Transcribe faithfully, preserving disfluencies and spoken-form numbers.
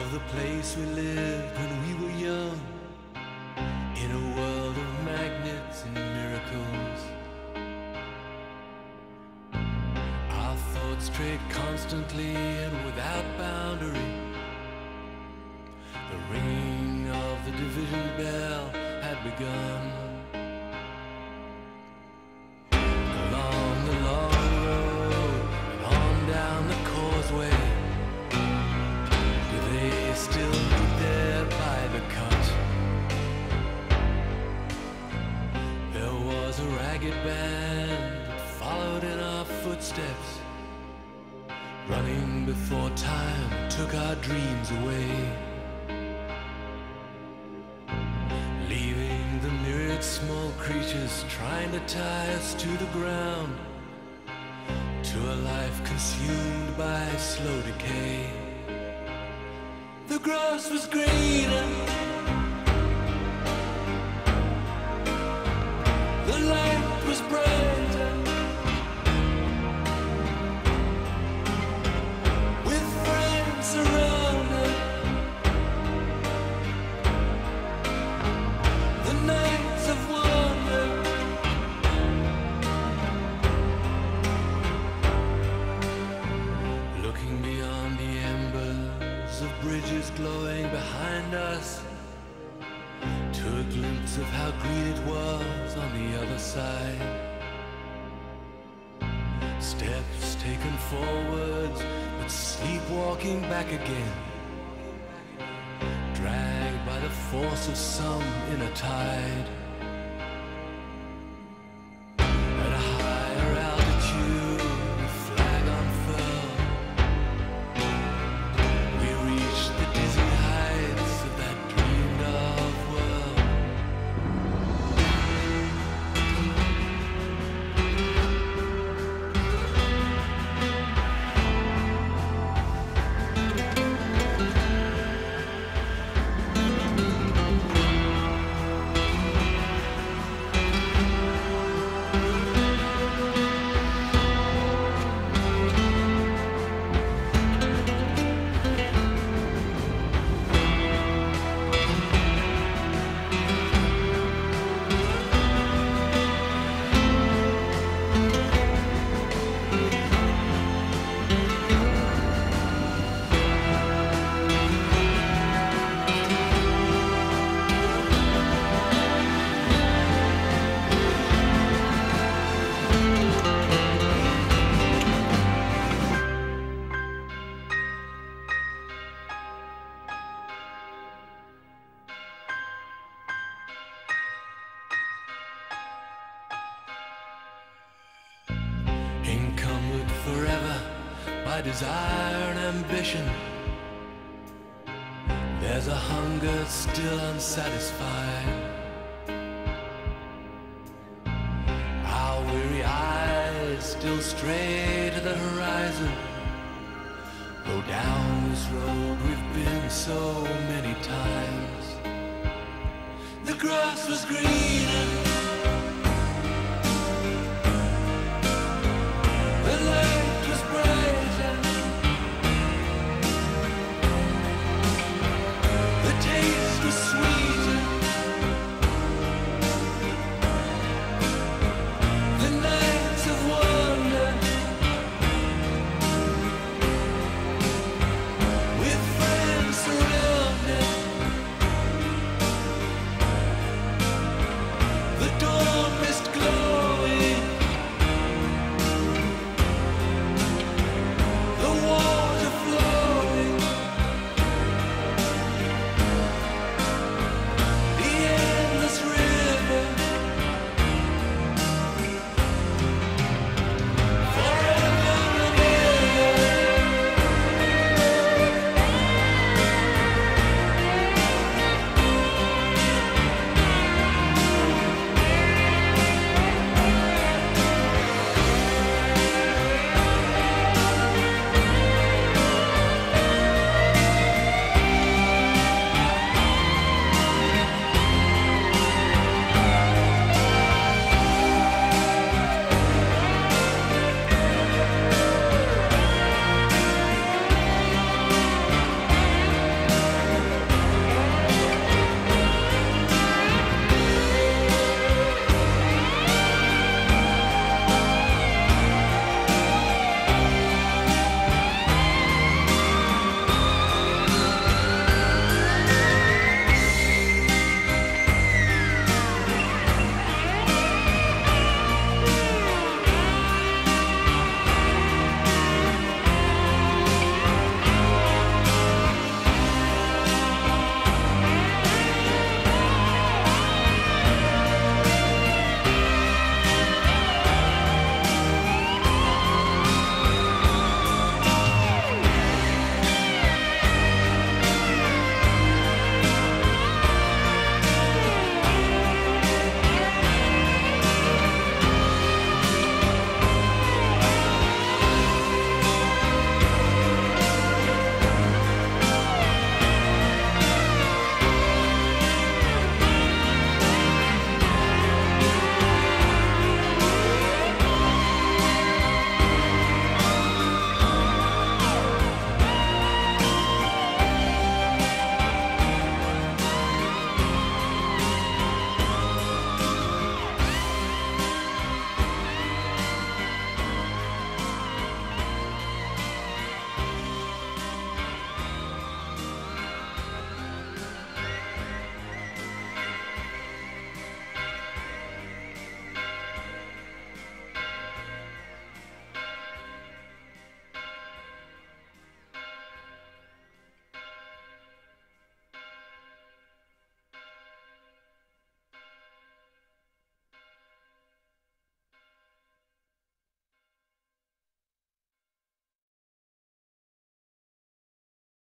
of the place we lived when we were young, in a world of magnets and miracles. Our thoughts strayed constantly and without boundary. The ringing of the division bell had begun. Along the long road and on down the causeway, do they still meet there by the cut? There was a ragged band that followed in our footsteps, running before time took our dreams away, leaving the myriad small creatures trying to tie us to the ground, to a life consumed by slow decay. The grass was greener, the light was brighter, with friends around us. The nights of wonder, looking beyond the embers of bridges glowing behind us, to a glimpse of how green it was on the other side. Steps taken forwards, but sleepwalking back again, dragged by the force of some inner tide. At a higher altitude, the flag unfurled, we reached the dizzy heights of that dreamed of world. Encumbered forever by desire and ambition, there's a hunger still unsatisfied. Our weary eyes still stray to the horizon, go down this road we've been so many times. The grass was green,